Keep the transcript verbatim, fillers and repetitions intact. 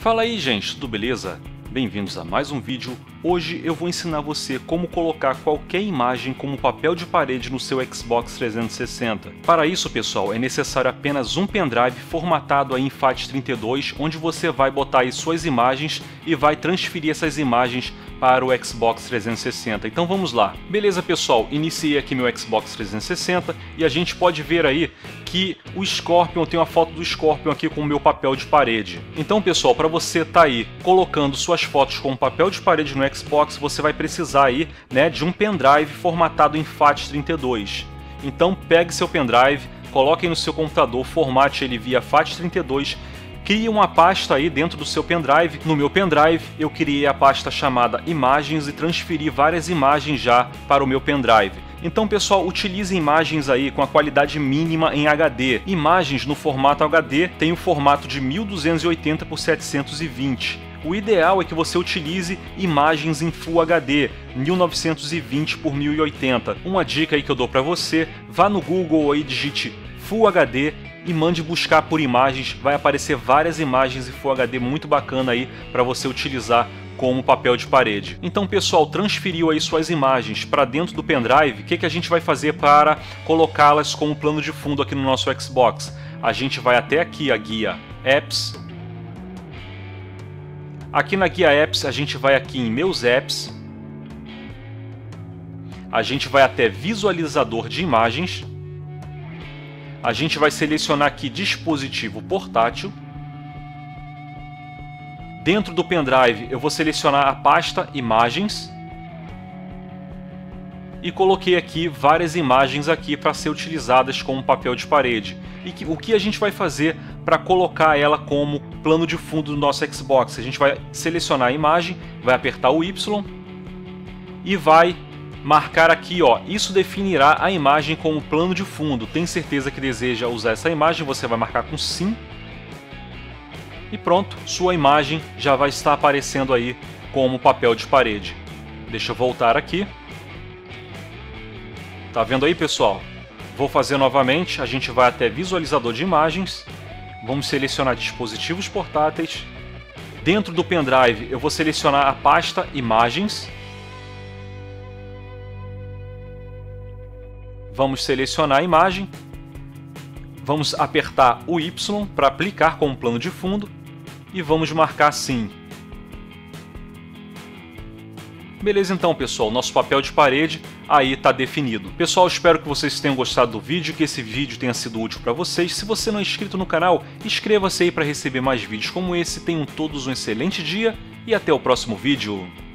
Fala aí, gente, tudo beleza? Bem-vindos a mais um vídeo. Hoje eu vou ensinar você como colocar qualquer imagem como papel de parede no seu Xbox trezentos e sessenta. Para isso, pessoal, é necessário apenas um pendrive formatado aí em FAT trinta e dois, onde você vai botar aí suas imagens e vai transferir essas imagens para o Xbox trezentos e sessenta. Então vamos lá. Beleza, pessoal, iniciei aqui meu Xbox trezentos e sessenta e a gente pode ver aí que o Scorpion, tem uma foto do Scorpion aqui com o meu papel de parede. Então, pessoal, para você estar tá aí colocando suas fotos com papel de parede no Xbox, você vai precisar aí, né, de um pendrive formatado em FAT trinta e dois. Então pegue seu pendrive, coloque no seu computador, formate ele via FAT trinta e dois, crie uma pasta aí dentro do seu pendrive. No meu pendrive eu criei a pasta chamada Imagens e transferi várias imagens já para o meu pendrive. Então, pessoal, utilize imagens aí com a qualidade mínima em H D. Imagens no formato H D tem o formato de mil duzentos e oitenta por setecentos e vinte. O ideal é que você utilize imagens em Full H D, mil novecentos e vinte por mil e oitenta. Uma dica aí que eu dou para você, vá no Google aí, digite Full H D e mande buscar por imagens. Vai aparecer várias imagens em Full H D muito bacana aí para você utilizar como papel de parede. Então, pessoal, transferiu aí suas imagens para dentro do pendrive. O que, que a gente vai fazer para colocá-las como plano de fundo aqui no nosso Xbox? A gente vai até aqui a guia Apps. Aqui na guia Apps a gente vai aqui em Meus Apps. A gente vai até Visualizador de imagens. A gente vai selecionar aqui Dispositivo Portátil. Dentro do pendrive eu vou selecionar a pasta Imagens e coloquei aqui várias imagens aqui para ser utilizadas como papel de parede. E que, o que a gente vai fazer para colocar ela como plano de fundo do nosso Xbox? A gente vai selecionar a imagem, vai apertar o Y e vai marcar aqui, ó, isso definirá a imagem como plano de fundo. Tem certeza que deseja usar essa imagem? Você vai marcar com sim. E pronto, sua imagem já vai estar aparecendo aí como papel de parede. Deixa eu voltar aqui. Tá vendo aí, pessoal? Vou fazer novamente, a gente vai até Visualizador de imagens. Vamos selecionar dispositivos portáteis. Dentro do pendrive eu vou selecionar a pasta Imagens. Vamos selecionar a imagem. Vamos apertar o Y para aplicar como plano de fundo. E vamos marcar sim. Beleza, então, pessoal, nosso papel de parede aí está definido. Pessoal, espero que vocês tenham gostado do vídeo, que esse vídeo tenha sido útil para vocês. Se você não é inscrito no canal, inscreva-se aí para receber mais vídeos como esse. Tenham todos um excelente dia e até o próximo vídeo.